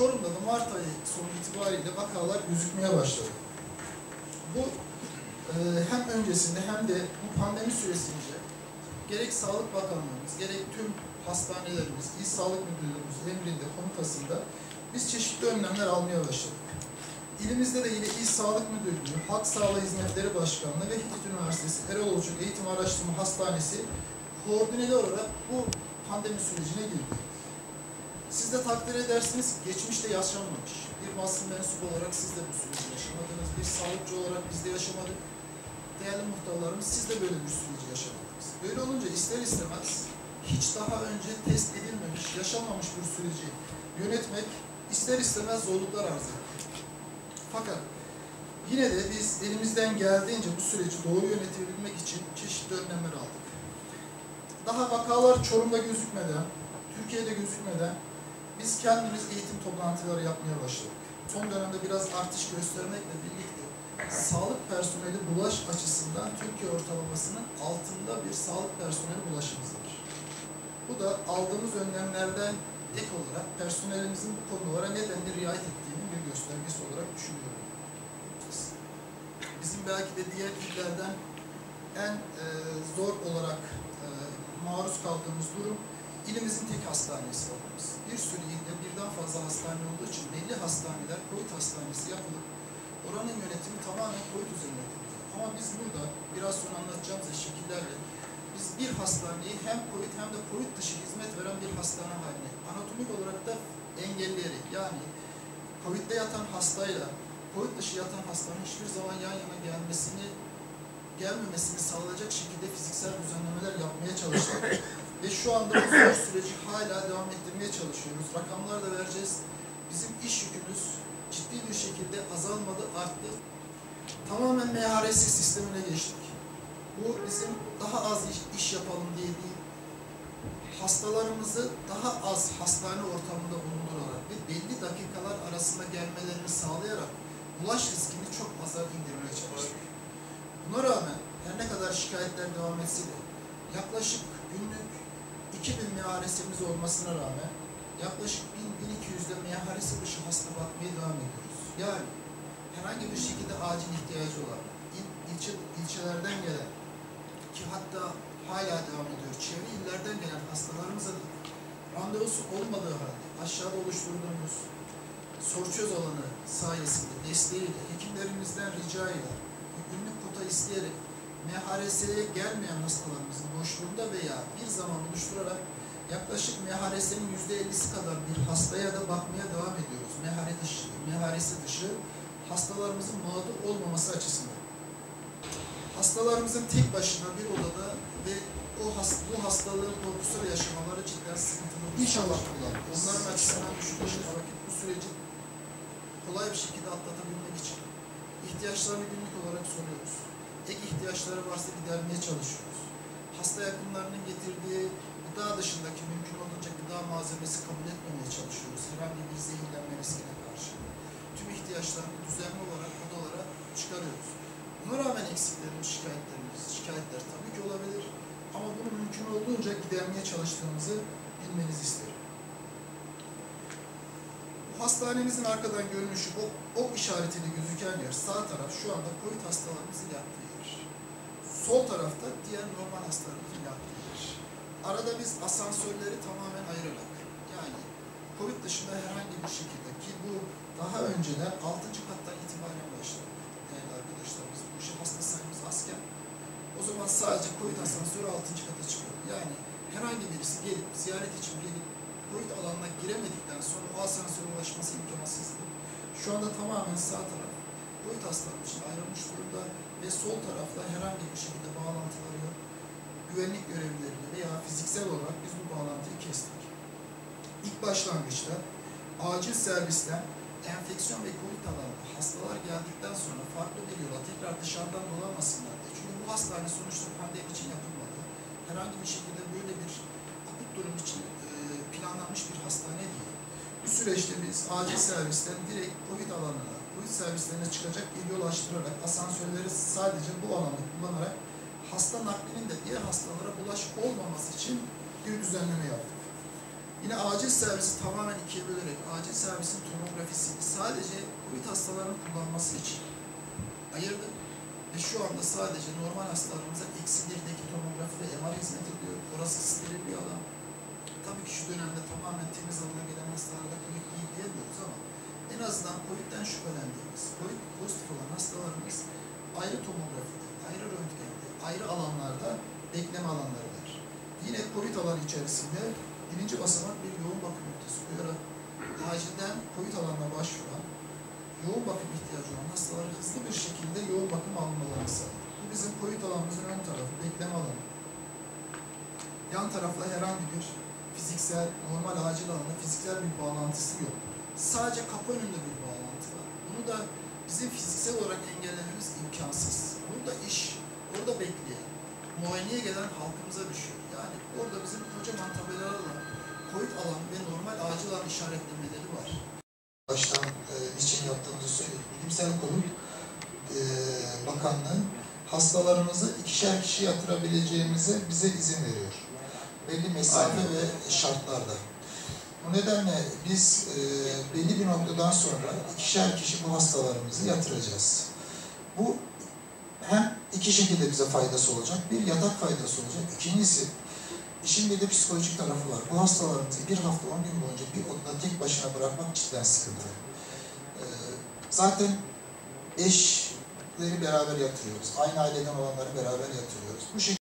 Çorum'da da Mart ayı sonu itibariyle vakalar gözükmeye başladı. Bu hem öncesinde hem de bu pandemi süresince gerek Sağlık Bakanlığımız, gerek tüm hastanelerimiz, İl Sağlık Müdürlüğümüz emrinde, komutasında biz çeşitli önlemler almaya başladık. İlimizde de yine İl Sağlık Müdürlüğü, Halk Sağlığı Hizmetleri Başkanlığı ve Hitit Üniversitesi Erol Olcuk Eğitim Araştırma Hastanesi koordineli olarak bu pandemi sürecine girdi. Siz de takdir edersiniz ki geçmişte yaşanmamış. Bir basın mensubu olarak siz de bu süreci yaşamadınız. Bir sağlıkçı olarak biz de yaşamadık. Değerli muhtarlarımız, siz de böyle bir süreci yaşamadınız. Böyle olunca ister istemez hiç daha önce test edilmemiş, yaşanmamış bir süreci yönetmek ister istemez zorluklar arz etti. Fakat yine de biz elimizden geldiğince bu süreci doğru yönetebilmek için çeşitli önlemler aldık. Daha vakalar Çorum'da gözükmeden, Türkiye'de gözükmeden biz kendimiz eğitim toplantıları yapmaya başladık. Son dönemde biraz artış göstermekle birlikte sağlık personeli bulaş açısından Türkiye ortalamasının altında bir sağlık personeli bulaşımız var. Bu da aldığımız önlemlerden ek olarak personelimizin bu konulara nedenli riayet ettiğinin bir göstergesi olarak düşünüyorum. Bizim belki de diğer illerden en zor olarak maruz kaldığımız durum ilimizin tek hastanesi olması. Bir sürü ilde birden fazla hastane olduğu için belli hastaneler COVID hastanesi yapılıp oranın yönetimi tamamen COVID üzerine kurulu. Ama biz burada biraz sonra anlatacağımız şekillerle biz bir hastaneyi hem COVID hem de COVID dışı hizmet veren bir hastane haline anatomik olarak da engelleyerek, yani COVID'de yatan hastayla COVID dışı yatan hastanın hiçbir zaman yan yana gelmemesini sağlayacak şekilde fiziksel düzenlemeler yapmaya çalıştık. Ve şu anda bu zor süreci hala devam ettirmeye çalışıyoruz. Rakamlar da vereceğiz. Bizim iş yükümüz ciddi bir şekilde azalmadı, arttı. Tamamen MHRS sistemine geçtik. Bu bizim daha az iş yapalım diye değil, hastalarımızı daha az hastane ortamında bulundurarak ve belli dakikalar arasında gelmelerini sağlayarak bulaş riskini çok aza indirmeye çalıştık. Buna rağmen her ne kadar şikayetler devam etse de yaklaşık günlük 2000 MHRS'imiz olmasına rağmen yaklaşık 1000-1200'de MHRS dışı hasta bakmaya devam ediyoruz. Yani herhangi bir şekilde acil ihtiyacı olan ilçelerden gelen ki hatta hala devam ediyor, çevre illerden gelen hastalarımıza da randevusu olmadığı halde aşağıda oluşturduğumuz sorçöz alanı sayesinde, desteğiyle, hekimlerimizden ricayla, günlük kota isteyerek MHRS'ye gelmeyen hastalarımızın boşluğunda veya bir zaman oluşturarak yaklaşık MHRS'nin %50'si kadar bir hastaya da bakmaya devam ediyoruz. MHRS dışı hastalarımızın mağdur olmaması açısından. Hastalarımızın tek başına bir odada ve bu hastalığın korkusuyla yaşamaları cidden sıkıntılı. İnşallah onların açısından düşündüğümüz vakit bu süreci kolay bir şekilde atlatabilmek için ihtiyaçlarını günlük olarak soruyoruz. Ek ihtiyaçları varsa gidermeye çalışıyoruz. Hasta yakınlarının getirdiği gıda dışındaki mümkün olduğunca gıda malzemesi kabul etmemeye çalışıyoruz. Herhangi bir zehirlenme riskine karşı. Tüm ihtiyaçlarını düzenli olarak odalara çıkarıyoruz. Buna rağmen eksiklerimiz, şikayetler tabii ki olabilir. Ama bunu mümkün olduğunca gidermeye çalıştığımızı bilmenizi isterim. Bu hastanemizin arkadan görünüşü, ok işaretiyle gözüken yer, sağ taraf şu anda COVID hastalarımızın yattığı yer. Sol tarafta diğer normal hastalarımızın yattığı yer. Arada biz asansörleri tamamen ayırarak, yani COVID dışında herhangi bir şekilde, ki bu daha önceden 6. kattan itibaren başladı. Değerli arkadaşlarımız, bu işe hasta sayımız azken, o zaman sadece COVID asansörü 6. kata çıkıyor. Yani herhangi birisi gelip, ziyaret için gelip, COVID alanına giremedikten sonra o asansöre ulaşması imkansızdı. Şu anda tamamen sağ taraf COVID hastalığı için ayrılmış durumda ve sol tarafta herhangi bir şekilde bağlantıları yok. Güvenlik görevlileriyle veya fiziksel olarak biz bu bağlantıyı kestik. İlk başlangıçta acil servisten enfeksiyon ve COVID alanında hastalar geldikten sonra farklı bir yola tekrar dışarıdan dolanmasınlar diye. Çünkü bu hastane sonuçta pandemi için yapılmadı. Herhangi bir şekilde böyle bir akut durum için planlanmış bir hastane değil. Bu süreçte biz acil servisten direkt COVID alanına, COVID servislerine çıkacak bir yol açtırarak asansörleri sadece bu alanda kullanarak hasta naklinin de diğer hastalara bulaş olmaması için bir düzenleme yaptık. Yine acil servisi tamamen ikiye bölerek acil servisin tomografisini sadece COVID hastalarının kullanması için ayırdık. Ve şu anda sadece normal hastalarımıza -1'deki tomografi ve MR hizmet ediyor. Orası steril bir alan. Tabii ki şu dönemde tamamen temiz alana gelen hastalarda COVID değil diyemiyoruz ama en azından COVID'den şüphelendiğimiz, COVID pozitif olan hastalarımız ayrı tomografide, ayrı röntgende, ayrı alanlarda bekleme alanları var. Yine COVID alanı içerisinde birinci basamak bir yoğun bakım noktası koyarak acilden COVID alanına başvuran, yoğun bakım ihtiyacı olan hastaları hızlı bir şekilde yoğun bakım almalarını sağladı. Bu bizim COVID alanımızın ön tarafı, bekleme alanı. Yan tarafla herhangi bir fiziksel, normal acil alanda fiziksel bir bağlantısı yok. Sadece kapı önünde bir bağlantı var. Bunu da bizim fiziksel olarak engellememiz imkansız. Burada iş, orada bekleyen, muayeneye gelen halkımıza düşüyor. Yani orada bizim kocaman tabelalarla COVID alanı ve normal acil alan işaretlemeleri var. Baştan için yaptığımızı söyleyeyim. Bilimsel Konut Bakanlığı hastalarımızı 2'şer kişi yatırabileceğimize bize izin veriyor. Belli mesafe ve şartlarda. Bu nedenle biz belli bir noktadan sonra 2'şer kişi bu hastalarımızı yatıracağız. Bu hem iki şekilde bize faydası olacak. Bir, yatak faydası olacak. İkincisi, işin bir de psikolojik tarafı var. Bu hastalarımızı bir hafta 10 gün boyunca bir odada tek başına bırakmak cidden sıkıntı. Zaten eşleri beraber yatırıyoruz. Aynı aileden olanları beraber yatırıyoruz. Bu şekilde